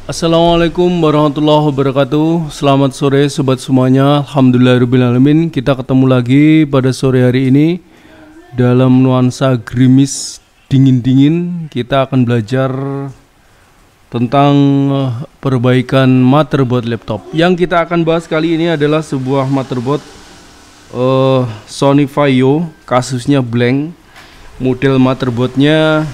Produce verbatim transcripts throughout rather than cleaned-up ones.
Assalamualaikum warahmatullahi wabarakatuh. Selamat sore sobat semuanya. Alhamdulillahirrahmanirrahim. Kita ketemu lagi pada sore hari ini dalam nuansa gerimis dingin-dingin. Kita akan belajar tentang perbaikan motherboard laptop. Yang kita akan bahas kali ini adalah sebuah motherboard uh, Sony Vaio, kasusnya blank. Model motherboardnya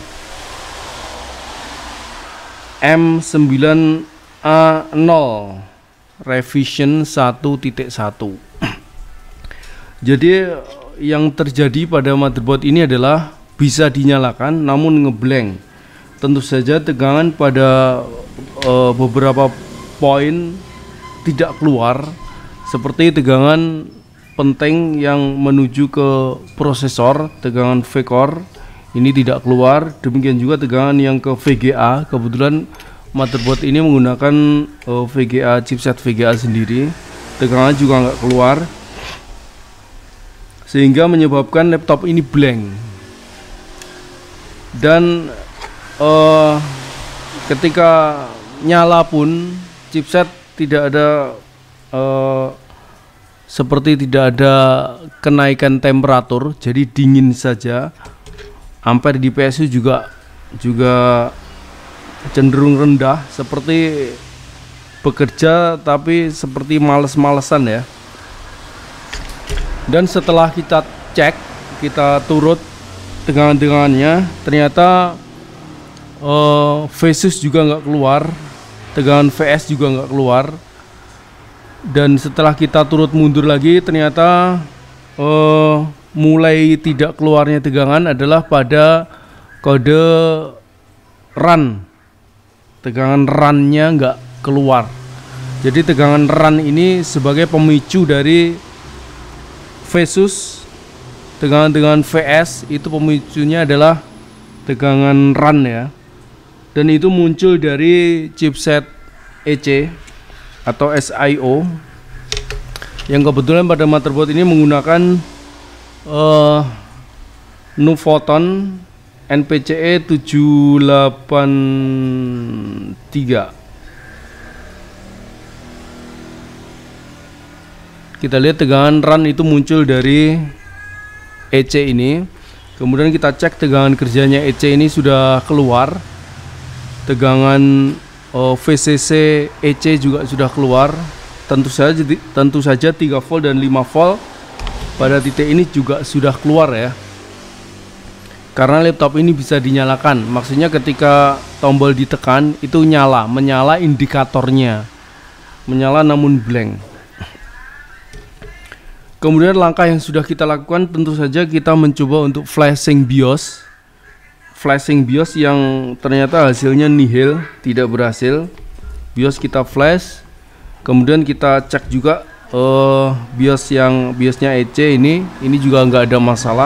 M sembilan A nol revision satu titik satu. Jadi yang terjadi pada motherboard ini adalah bisa dinyalakan namun ngeblank. Tentu saja tegangan pada uh, beberapa poin tidak keluar, seperti tegangan penting yang menuju ke prosesor, tegangan V-core ini tidak keluar. Demikian juga tegangan yang ke V G A. Kebetulan motherboard ini menggunakan uh, V G A, chipset V G A sendiri. Tegangan juga nggak keluar, sehingga menyebabkan laptop ini blank. Dan uh, ketika nyala pun chipset tidak ada uh, seperti tidak ada kenaikan temperatur, jadi dingin saja. Ampere di P S U juga juga cenderung rendah, seperti bekerja tapi seperti males-malesan ya. Dan setelah kita cek, kita turut tegangan-tegangannya, ternyata uh, V S U S juga nggak keluar, tegangan V S juga nggak keluar. Dan setelah kita turut mundur lagi, ternyata uh, mulai tidak keluarnya tegangan adalah pada kode run. Tegangan runnya nggak keluar. Jadi tegangan run ini sebagai pemicu dari V S U S. Tegangan-tegangan V S itu pemicunya adalah tegangan run ya. Dan itu muncul dari chipset E C atau S I O, yang kebetulan pada motherboard ini menggunakan Uh, Nuvoton N P C E tujuh delapan tiga. Kita lihat tegangan run itu muncul dari E C ini. Kemudian kita cek tegangan kerjanya E C ini sudah keluar. Tegangan uh, V C C E C juga sudah keluar. Tentu saja tentu saja tiga volt dan lima volt pada titik ini juga sudah keluar ya. Karena laptop ini bisa dinyalakan, maksudnya ketika tombol ditekan itu nyala, menyala indikatornya, menyala namun blank. Kemudian langkah yang sudah kita lakukan tentu saja kita mencoba untuk flashing BIOS. Flashing BIOS yang ternyata hasilnya nihil, tidak berhasil. BIOS kita flash, kemudian kita cek juga Uh, BIOS yang BIOSnya E C ini, ini juga nggak ada masalah.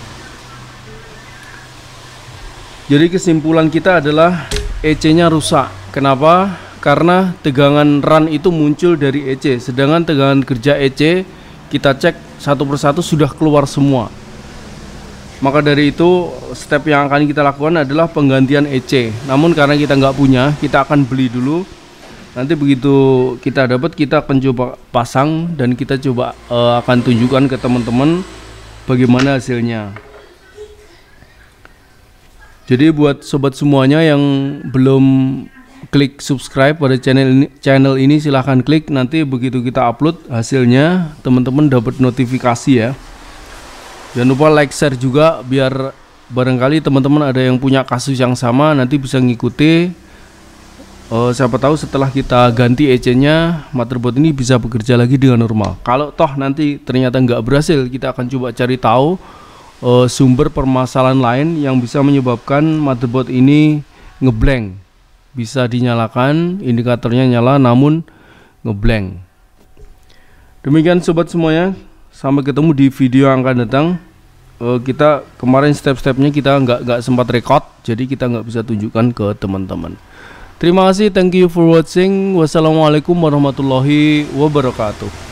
Jadi kesimpulan kita adalah E C-nya rusak. Kenapa? Karena tegangan run itu muncul dari E C, sedangkan tegangan kerja E C kita cek satu persatu sudah keluar semua. Maka dari itu step yang akan kita lakukan adalah penggantian E C. Namun karena kita nggak punya, kita akan beli dulu. Nanti begitu kita dapat, kita akan coba pasang dan kita coba uh, akan tunjukkan ke teman-teman bagaimana hasilnya. Jadi buat sobat semuanya yang belum klik subscribe pada channel ini, channel ini silahkan klik. Nanti begitu kita upload hasilnya, teman-teman dapat notifikasi ya. Jangan lupa like, share juga biar barangkali teman-teman ada yang punya kasus yang sama, nanti bisa ngikuti. Uh, siapa tahu setelah kita ganti E C-nya, motherboard ini bisa bekerja lagi dengan normal. Kalau toh nanti ternyata nggak berhasil, kita akan coba cari tahu uh, sumber permasalahan lain yang bisa menyebabkan motherboard ini ngeblank. Bisa dinyalakan, indikatornya nyala namun ngeblank. Demikian sobat semuanya, sampai ketemu di video yang akan datang. Uh, kita kemarin step-stepnya kita nggak nggak sempat record, jadi kita nggak bisa tunjukkan ke teman-teman. Terima kasih, thank you for watching. Wassalamualaikum warahmatullahi wabarakatuh.